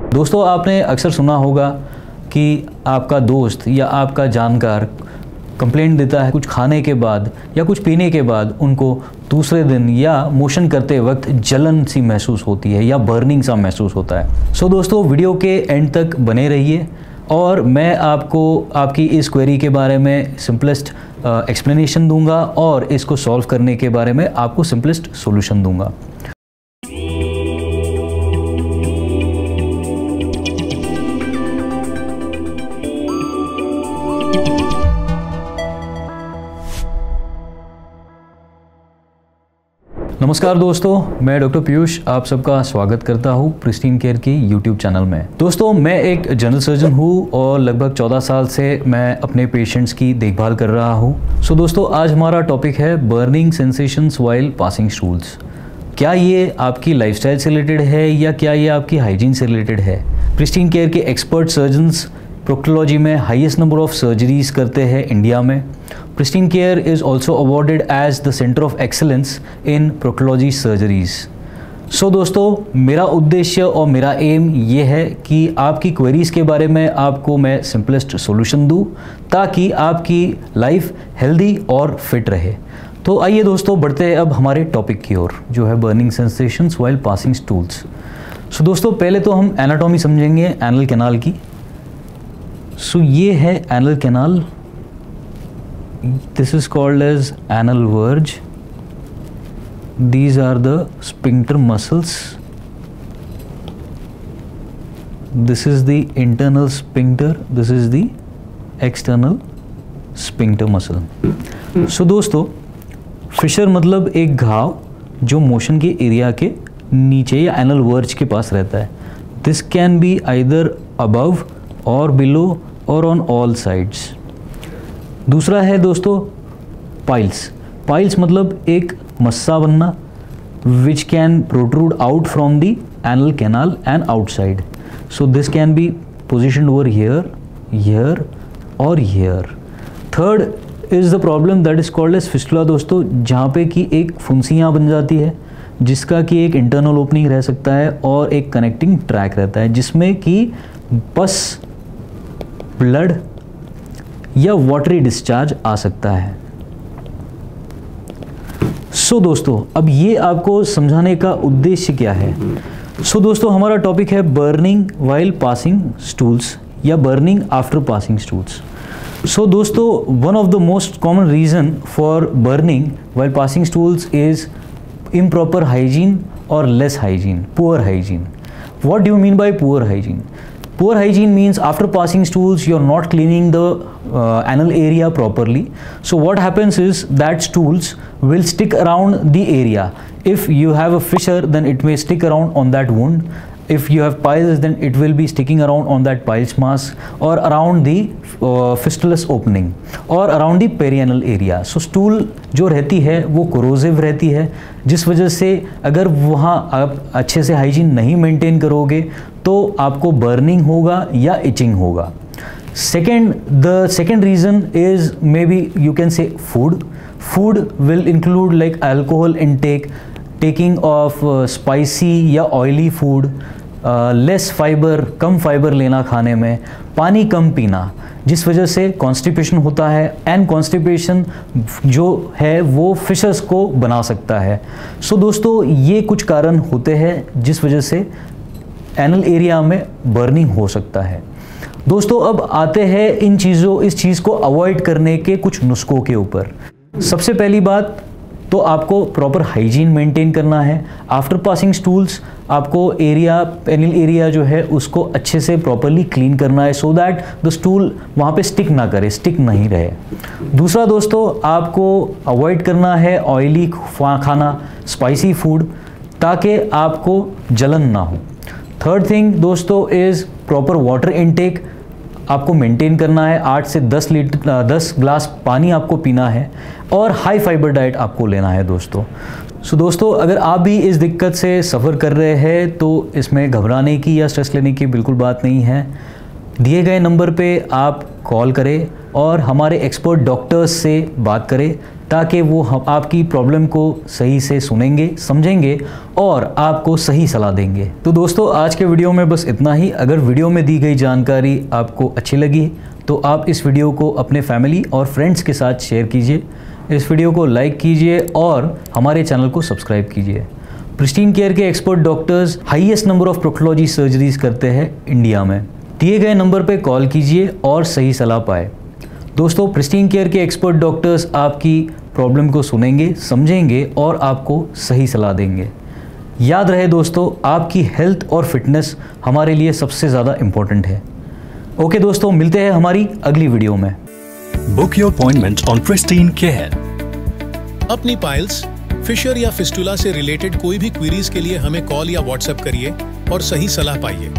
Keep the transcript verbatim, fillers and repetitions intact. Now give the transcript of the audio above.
दोस्तों, आपने अक्सर सुना होगा कि आपका दोस्त या आपका जानकार कंप्लेंट देता है कुछ खाने के बाद या कुछ पीने के बाद उनको दूसरे दिन या मोशन करते वक्त जलन सी महसूस होती है या बर्निंग सा महसूस होता है। सो so, दोस्तों, वीडियो के एंड तक बने रहिए और मैं आपको आपकी इस क्वेरी के बारे में सिंपलेस्ट एक्सप्लेनेशन दूंगा और इसको सॉल्व करने के बारे में आपको सिंपलेस्ट सॉल्यूशन दूंगा। नमस्कार दोस्तों, मैं डॉक्टर पीयूष आप सबका स्वागत करता हूँ प्रिस्टीन केयर के यूट्यूब चैनल में। दोस्तों, मैं एक जनरल सर्जन हूँ और लगभग चौदह साल से मैं अपने पेशेंट्स की देखभाल कर रहा हूँ। सो दोस्तों, आज हमारा टॉपिक है burning sensations while passing stools. क्या ये आपकी लाइफस्टाइल से रिलेटेड है या क्या ये आपकी हाइजीन से रिलेटेड है? प्रिस्टीन केयर के एक्सपर्ट सर्जन्स प्रोक्टोलॉजी में हाईएस्ट नंबर ऑफ सर्जरीज करते हैं इंडिया में। Pristine Care is also awarded as the centre of excellence in proctology surgeries. So दोस्तों, मेरा उद्देश्य और मेरा एम ये है कि आपकी क्वेरीज़ के बारे में आपको मैं सिंपलेस्ट सॉल्यूशन दूँ ताकि आपकी लाइफ हेल्दी और फिट रहे। तो आइए दोस्तों, बढ़ते हैं अब हमारे टॉपिक की ओर, जो है burning sensations while passing stools. So दोस्तों, पहले तो हम एनाटॉमी समझेंगे एनल कैनाल की। सो so, ये है anal canal. This is called as anal verge. These are the sphincter muscles. This is the internal sphincter. This is the external sphincter muscle. So दोस्तों, fissure मतलब एक घाव जो मोशन के एरिया के नीचे या एनल वर्ज के पास रहता है। This can be either above or below or on all sides. दूसरा है दोस्तों पाइल्स। पाइल्स मतलब एक मस्सा बनना which can protrude out from the anal canal and outside. So this can be positioned over here, here और here. Third is the problem that is called as fistula दोस्तों, जहाँ पे कि एक फुंसियाँ बन जाती है जिसका कि एक इंटरनल ओपनिंग रह सकता है और एक कनेक्टिंग ट्रैक रहता है जिसमें कि पस, ब्लड या वाटरी डिस्चार्ज आ सकता है। सो so, दोस्तों, अब ये आपको समझाने का उद्देश्य क्या है? सो so, दोस्तों, हमारा टॉपिक है बर्निंग व्हाइल पासिंग स्टूल्स या burning after passing stools. So दोस्तों, one of the most common reason for burning while passing stools is improper hygiene और less hygiene, poor hygiene. What do you mean by poor hygiene? Poor hygiene means after passing stools you're not cleaning the uh, anal area properly. So what happens is that stools will stick around the area. If you have a fissure, then it may stick around on that wound. If you have piles, then it will be sticking around on that piles mass or around the uh, fistulous opening or around the perianal area. So stool जो रहती है वो corrosive रहती है, जिस वजह से अगर वहाँ आप अच्छे से हाइजीन नहीं मेंटेन करोगे तो आपको बर्निंग होगा या इचिंग होगा। Second, the second reason is may be you can say food. Food will include like alcohol intake, taking of spicy या ऑयली फूड, लेस फाइबर, कम फाइबर लेना खाने में, पानी कम पीना, जिस वजह से कॉन्स्टिपेशन होता है एंड कॉन्स्टिपेशन जो है वो फिशर्स को बना सकता है। सो so, दोस्तों, ये कुछ कारण होते हैं जिस वजह से एनल एरिया में बर्निंग हो सकता है। दोस्तों, अब आते हैं इन चीज़ों इस चीज़ को अवॉइड करने के कुछ नुस्खों के ऊपर। सबसे पहली बात तो आपको प्रॉपर हाइजीन मेंटेन करना है। आफ्टर पासिंग स्टूल्स आपको एरिया, एनल एरिया जो है उसको अच्छे से प्रॉपरली क्लीन करना है सो दैट द स्टूल वहाँ पे स्टिक ना करे, स्टिक नहीं रहे। दूसरा दोस्तों, आपको अवॉइड करना है ऑयली खाना, स्पाइसी फूड, ताकि आपको जलन ना हो। थर्ड थिंग दोस्तों इज़ प्रॉपर वाटर इनटेक आपको मेंटेन करना है। आठ से दस लीटर दस ग्लास पानी आपको पीना है और हाई फाइबर डाइट आपको लेना है दोस्तों। सो so, दोस्तों, अगर आप भी इस दिक्कत से सफ़र कर रहे हैं तो इसमें घबराने की या स्ट्रेस लेने की बिल्कुल बात नहीं है। दिए गए नंबर पे आप कॉल करें और हमारे एक्सपर्ट डॉक्टर्स से बात करें ताकि वो हम आपकी प्रॉब्लम को सही से सुनेंगे, समझेंगे और आपको सही सलाह देंगे। तो दोस्तों आज के वीडियो में बस इतना ही। अगर वीडियो में दी गई जानकारी आपको अच्छी लगी तो आप इस वीडियो को अपने फैमिली और फ्रेंड्स के साथ शेयर कीजिए, इस वीडियो को लाइक कीजिए और हमारे चैनल को सब्सक्राइब कीजिए। प्रिस्टीन केयर के expert doctors highest number of proctology surgeries करते हैं इंडिया में। दिए गए नंबर पर कॉल कीजिए और सही सलाह पाए। दोस्तों प्रिस्टीन केयर के एक्सपर्ट डॉक्टर्स आपकी प्रॉब्लम को सुनेंगे, समझेंगे और आपको सही सलाह देंगे। याद रहे दोस्तों, आपकी हेल्थ और फिटनेस हमारे लिए सबसे ज़्यादा इम्पोर्टेंट है। ओके दोस्तों, मिलते हैं हमारी अगली वीडियो में। Book your appointment on Pristine Care. अपनी पाइल्स, फिशर या फिस्टुला से रिलेटेड कोई भी क्वेरीज के लिए हमें कॉल या व्हाट्सएप करिए और सही सलाह पाइए।